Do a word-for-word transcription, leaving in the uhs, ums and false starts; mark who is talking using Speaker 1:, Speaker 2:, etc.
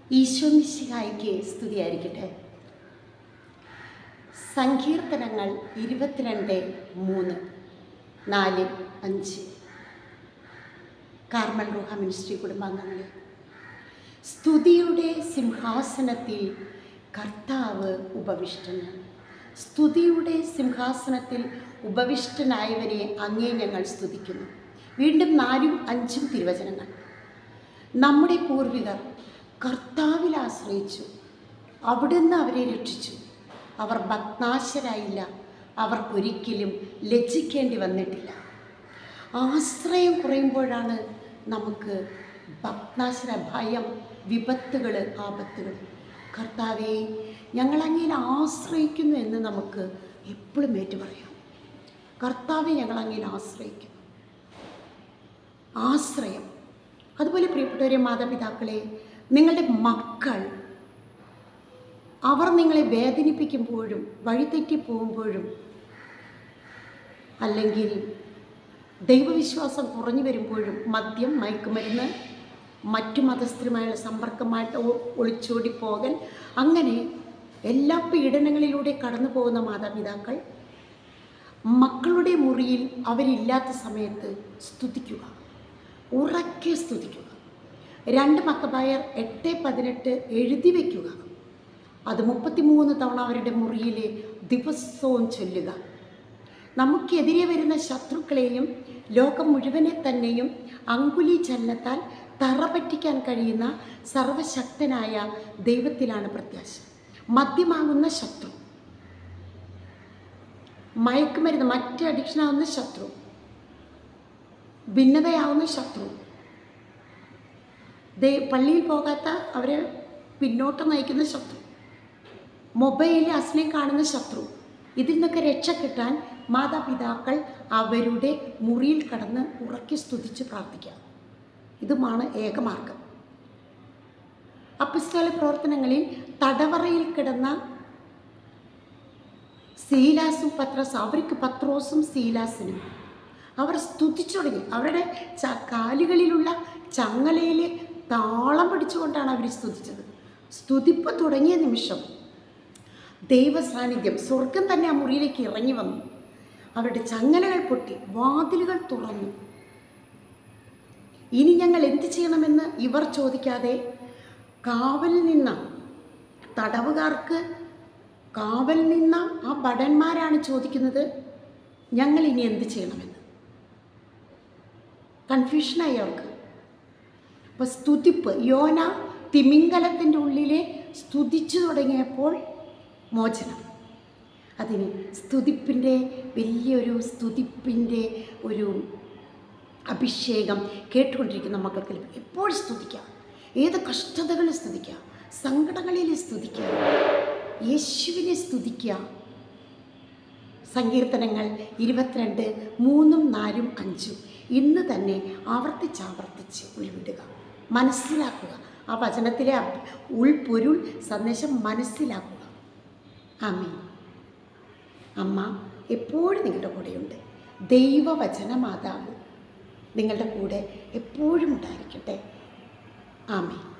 Speaker 1: ഈശോ മിശിഹായ്ക്ക് സ്തുതിയായിരിക്കട്ടെ. സങ്കീർത്തനങ്ങൾ ഇരുപത്തിരണ്ട് മൂന്ന് നാല് അഞ്ച്. കാർമൽ റൂഹ മിനിസ്ട്രി കുടുംബാംഗങ്ങളെ, സ്തുതിയുടെ സിംഹാസനത്തിൽ കർത്താവ് ഉപവിഷ്ടനാണ്. സ്തുതിയുടെ സിംഹാസനത്തിൽ ഉപവിഷ്ടനായവനെ അങ്ങേ ഞങ്ങൾ സ്തുതിക്കുന്നു. വീണ്ടും നാലും അഞ്ചും തിരുവചനങ്ങൾ. നമ്മുടെ പൂർവികർ കർത്താവിൽ ആശ്രയിച്ചു, അവിടുന്ന് അവരെ രക്ഷിച്ചു. അവർ ഭഗ്നാശരായില്ല, അവർക്കൊരിക്കലും ലജ്ജിക്കേണ്ടി വന്നിട്ടില്ല. ആശ്രയം കുറയുമ്പോഴാണ് നമുക്ക് ഭഗ്നാശര, ഭയം, വിപത്തുകൾ, ആപത്തുകൾ. കർത്താവേ, ഞങ്ങളങ്ങയിൽ ആശ്രയിക്കുന്നു എന്ന് നമുക്ക് എപ്പോഴും ഏറ്റു പറയാം. കർത്താവെ, ഞങ്ങളങ്ങയിൽ ആശ്രയിക്കുന്നു. ആശ്രയം. അതുപോലെ പ്രിയപ്പെട്ടവരെ, മാതാപിതാക്കളെ, നിങ്ങളുടെ മക്കൾ അവർ നിങ്ങളെ വേദനിപ്പിക്കുമ്പോഴും വഴിതെറ്റി പോകുമ്പോഴും അല്ലെങ്കിൽ ദൈവവിശ്വാസം കുറഞ്ഞു വരുമ്പോഴും മദ്യം, മയക്കുമരുന്ന്, മറ്റു മതസ്ഥരുമായുള്ള സമ്പർക്കമായിട്ട് ഒളിച്ചോടി പോകൽ, അങ്ങനെ എല്ലാ പീഡനങ്ങളിലൂടെ കടന്നു പോകുന്ന മാതാപിതാക്കൾ മക്കളുടെ മുറിയിൽ അവരില്ലാത്ത സമയത്ത് സ്തുതിക്കുക, ഉറക്കെ സ്തുതിക്കുക. രണ്ട് മക്കബായർ എട്ട് പതിനെട്ട് എഴുതി വയ്ക്കുക. അത് മുപ്പത്തിമൂന്ന് തവണ അവരുടെ മുറിയിൽ ദിവസവും ചൊല്ലുക. നമുക്കെതിരെ വരുന്ന ശത്രുക്കളെയും ലോകം മുഴുവനെ തന്നെയും അങ്കുലി ചലനത്താൽ തറ പറ്റിക്കാൻ കഴിയുന്ന സർവശക്തനായ ദൈവത്തിലാണ് പ്രത്യാശ. മദ്യമാകുന്ന ശത്രു, മയക്കുമരുന്ന്, മറ്റ് അഡിക്ഷനാകുന്ന ശത്രു, ഭിന്നതയാവുന്ന ശത്രു, ദേ പള്ളിയിൽ പോകാത്ത അവരെ പിന്നോട്ട് നയിക്കുന്ന ശത്രു, മൊബൈലിൽ അശ്ലീലം കാണുന്ന ശത്രു, ഇതിൽ നിന്നൊക്കെ രക്ഷ കിട്ടാൻ മാതാപിതാക്കൾ അവരുടെ മുറിയിൽ കടന്ന് ഉറക്കി സ്തുതിച്ച് പ്രാർത്ഥിക്കുക. ഇതുമാണ് ഏകമാർഗം. അപ്പസ്തോല പ്രവർത്തനങ്ങളിൽ തടവറയിൽ കിടന്ന സീലാസും പത്രോസും, അവർക്ക് പത്രോസും സീലാസിനും അവർ സ്തുതിച്ചു തുടങ്ങി. അവരുടെ ച കാലുകളിലുള്ള ചങ്ങലയിൽ താളം പിടിച്ചുകൊണ്ടാണ് അവർ സ്തുതിച്ചത്. സ്തുതിപ്പ് തുടങ്ങിയ നിമിഷം ദൈവ സാന്നിധ്യം, സ്വർഗം തന്നെ ആ മുറിയിലേക്ക് ഇറങ്ങി വന്നു. അവരുടെ ചങ്ങലകൾ പൊട്ടി, വാതിലുകൾ തുറന്നു. ഇനി ഞങ്ങൾ എന്ത് ചെയ്യണമെന്ന് ഇവർ ചോദിക്കാതെ കാവൽ നിന്ന തടവുകാർക്ക് കാവൽ നിന്ന ആ ഭടന്മാരാണ് ചോദിക്കുന്നത്, ഞങ്ങൾ ഇനി എന്ത് ചെയ്യണമെന്ന്. കൺഫ്യൂഷനായി അവർക്ക്. അപ്പോൾ സ്തുതിപ്പ്, യോന തിമിംഗലത്തിൻ്റെ ഉള്ളിലെ സ്തുതിച്ചു തുടങ്ങിയപ്പോൾ മോചനം. അതിന് സ്തുതിപ്പിൻ്റെ വലിയൊരു സ്തുതിപ്പിൻ്റെ ഒരു അഭിഷേകം കേട്ടുകൊണ്ടിരിക്കുന്ന മക്കൾക്ക് എപ്പോഴും സ്തുതിക്കാം. ഏത് കഷ്ടതകളിൽ സ്തുതിക്കുക, സങ്കടങ്ങളിൽ സ്തുതിക്കുക, യേശുവിനെ സ്തുതിക്കുക. സങ്കീർത്തനങ്ങൾ ഇരുപത്തിരണ്ട് മൂന്നും നാലും അഞ്ചും ഇന്ന് തന്നെ ആവർത്തിച്ചാവർത്തിച്ച് ഉരുവിടുക, മനസ്സിലാക്കുക. ആ വചനത്തിലെ ഉൾപ്പൊരുൾ സന്ദേശം മനസ്സിലാക്കുക. ആമേൻ. അമ്മ എപ്പോഴും നിങ്ങളുടെ കൂടെയുണ്ട്. ദൈവവചന മാതാവ് നിങ്ങളുടെ കൂടെ എപ്പോഴും ഉണ്ടായിരിക്കട്ടെ. ആമേൻ.